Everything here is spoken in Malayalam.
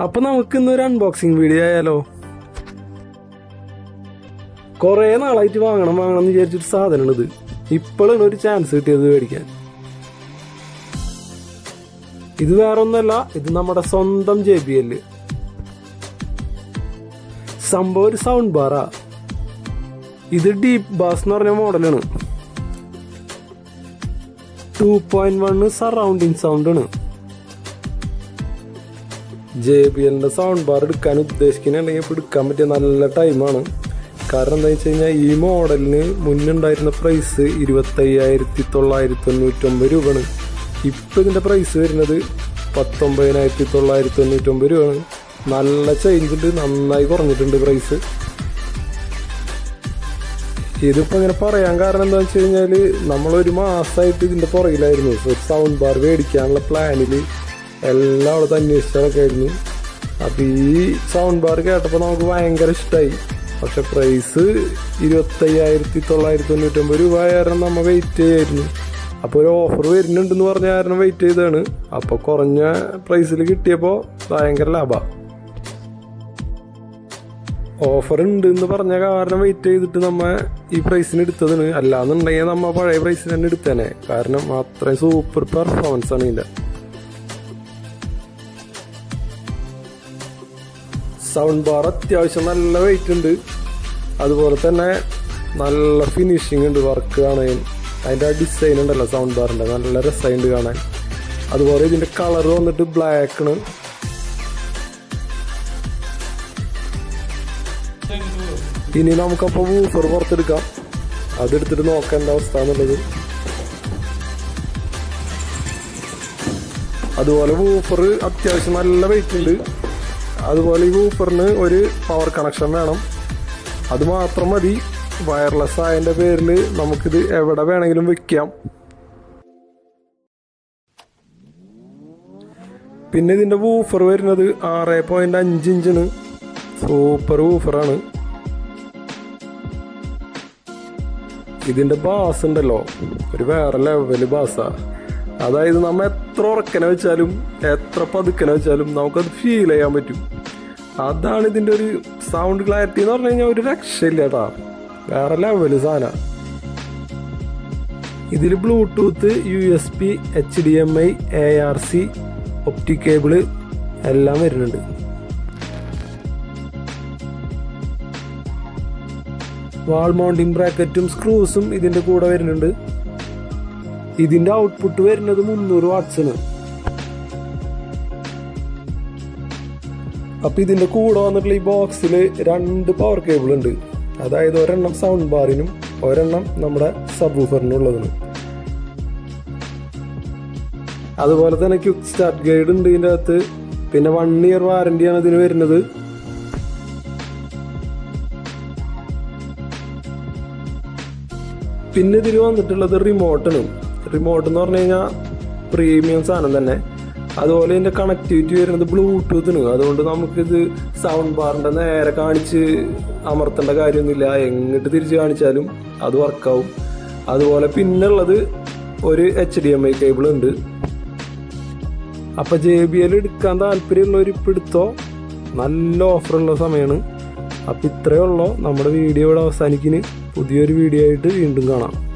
അപ്പൊ നമുക്ക് ഇന്നൊരു അൺബോക്സിങ് വീഡിയോ ആയാലോ. കൊറേ നാളായിട്ട് വാങ്ങണം എന്ന് വിചാരിച്ചൊരു സാധനമാണ് ഇത്. ഇപ്പോഴാണ് ഒരു ചാൻസ് കിട്ടിയത് മേടിക്കാൻ. ഇത് വേറൊന്നല്ല, ഇത് നമ്മുടെ സ്വന്തം JBL. സംഭവം ഒരു സൗണ്ട് ബാറാ. ഇത് ഡീപ്പ് ബാസ് എന്ന് പറഞ്ഞ മോഡലാണ്. 2.1 സറൗണ്ടിങ് സൗണ്ട് ആണ്. JBLന്റെ സൗണ്ട് ബാർ എടുക്കാൻ ഉദ്ദേശിക്കുന്നുണ്ടെങ്കിൽ ഇപ്പൊ എടുക്കാൻ പറ്റിയ നല്ല ടൈമാണ്. കാരണം എന്താ വെച്ച് കഴിഞ്ഞാൽ ഈ മോഡലിന് മുന്നുണ്ടായിരുന്ന പ്രൈസ് 25,999 രൂപയാണ്. ഇപ്പൊ ഇതിന്റെ പ്രൈസ് വരുന്നത് 19,999 രൂപയാണ്. നല്ല ചേഞ്ച് ഉണ്ട്, നന്നായി കുറഞ്ഞിട്ടുണ്ട് പ്രൈസ്. ഇതിപ്പോ ഇങ്ങനെ പറയാൻ കാരണം എന്താ വെച്ച് കഴിഞ്ഞാല് നമ്മളൊരു മാസമായിട്ട് ഇതിന്റെ പുറകിലായിരുന്നു. ഒരു സൗണ്ട് ബാർ മേടിക്കാനുള്ള പ്ലാനിൽ എല്ലായിടത്തും അന്വേഷിച്ചതൊക്കെ ആയിരുന്നു. അപ്പൊ ഈ സൗണ്ട് ബാർ കേട്ടപ്പോ നമുക്ക് ഭയങ്കര ഇഷ്ടമായി. പക്ഷെ പ്രൈസ് 25,999 രൂപ കാരണം നമ്മ വെയിറ്റ് ചെയ്യായിരുന്നു. അപ്പൊ ഒരു ഓഫർ വരുന്നുണ്ടെന്ന് പറഞ്ഞ കാരണം വെയിറ്റ് ചെയ്താണ്. അപ്പൊ കുറഞ്ഞ പ്രൈസിൽ കിട്ടിയപ്പോ ഭയങ്കര ലാഭം. ഓഫർ ഉണ്ട് എന്ന് പറഞ്ഞ കാരണം വെയിറ്റ് ചെയ്തിട്ട് നമ്മ ഈ പ്രൈസിന് എടുത്തതാണ്. അല്ലാന്നുണ്ടെങ്കിൽ നമ്മ പഴയ പ്രൈസിന് തന്നെ എടുത്തേനെ. കാരണം അത്രയും സൂപ്പർ പെർഫോമൻസ് ആണ് ഇതിന്റെ. സൗണ്ട് ബാർ അത്യാവശ്യം നല്ല വെയിറ്റ് ഉണ്ട്. അതുപോലെ തന്നെ നല്ല ഫിനിഷിങ് ഉണ്ട്. വർക്ക് കാണാൻ അതിന്റെ ആ ഡിസൈൻ ഉണ്ടല്ലോ സൗണ്ട് ബാറിന്റെ, നല്ല രസമുണ്ട് കാണാൻ. അതുപോലെ ഇതിന്റെ കളർ വന്നിട്ട് ബ്ലാക്ക് ആണ്. ഇനി നമുക്കപ്പോൾ വൂഫർ പുറത്തെടുക്കാം. അതെടുത്തിട്ട് നോക്കേണ്ട അവസ്ഥ എന്നുള്ളത്. അതുപോലെ വൂഫർ അത്യാവശ്യം നല്ല വെയിറ്റ് ഉണ്ട്. അതുപോലെ ഈ വൂഫറിന് ഒരു പവർ കണക്ഷൻ വേണം. അത് മാത്രം മതി. വയർലെസ് ആയതിന്റെ പേരിൽ നമുക്കിത് എവിടെ വേണമെങ്കിലും വെക്കാം. പിന്നെ ഇതിന്റെ വൂഫർ വരുന്നത് 6.5 ഇഞ്ചാണ്. സൂപ്പർ വൂഫറാണ്. ഇതിന്റെ ബാസ് ഉണ്ടല്ലോ, ഒരു വേറെ ലെവല് ബാസാ. അതായത് നമ്മ എത്ര ഉറക്കനെ വെച്ചാലും എത്ര പതുക്കനെ വെച്ചാലും നമുക്കത് ഫീൽ ചെയ്യാൻ പറ്റും. അതാണ് ഇതിന്റെ ഒരു സൗണ്ട് ക്ലാരിറ്റി എന്ന് പറഞ്ഞു കഴിഞ്ഞാൽ ഒരു രക്ഷയില്ല കേട്ടാ. വേറെ ലെവല് സാധന. ഇതിൽ bluetooth, USB, HDMI, ARC, optic cable എല്ലാം വരുന്നുണ്ട്. വാൾ മൗണ്ടിങ് ബ്രാക്കറ്റും സ്ക്രൂസും ഇതിന്റെ കൂടെ വരുന്നുണ്ട്. ഇതിന്റെ ഔട്ട്പുട്ട് വരുന്നത് 300 വാട്ട്സിന്. അപ്പൊ ഇതിന്റെ കൂടെ വന്നിട്ടുള്ള ഈ ബോക്സിൽ 2 പവർ കേബിൾ ഉണ്ട്. അതായത് ഒരെണ്ണം സൗണ്ട് ബാറിനും ഒരെണ്ണം നമ്മുടെ സബ് വൂഫറിനുള്ളതിന്. അതുപോലെ തന്നെ ക്വിക്ക് സ്റ്റാർട്ട് ഗൈഡ് ഉണ്ട് ഇതിന്റെ അകത്ത്. പിന്നെ 1 ഇയർ വാറന്റിയാണ് ഇതിന് വരുന്നത്. പിന്നെ ഇതിൽ വന്നിട്ടുള്ളത് റിമോട്ടാണ്. റിമോട്ട് എന്ന് പറഞ്ഞു കഴിഞ്ഞാൽ പ്രീമിയം സാധനം തന്നെ. അതുപോലെ ഇതിന്റെ കണക്ടിവിറ്റി വരുന്നത് ബ്ലൂടൂത്തിന്. അതുകൊണ്ട് നമുക്കിത് സൗണ്ട് ബാറിന്റെ നേരെ കാണിച്ച് അമർത്തേണ്ട കാര്യമൊന്നുമില്ല. എങ്ങിട്ട് തിരിച്ച് കാണിച്ചാലും അത് വർക്കാവും. അതുപോലെ പിന്നുള്ളത് ഒരു HDMI കേബിൾ ഉണ്ട്. അപ്പൊ JBL എടുക്കാൻ താല്പര്യമുള്ളവർ ഇപ്പം എടുത്തോ. നല്ല ഓഫറുള്ള സമയമാണ്. അപ്പൊ ഇത്രയേ ഉള്ളൂ. നമ്മുടെ വീഡിയോ ഇവിടെ അവസാനിക്കുന്നു. പുതിയൊരു വീഡിയോ ആയിട്ട് വീണ്ടും കാണാം.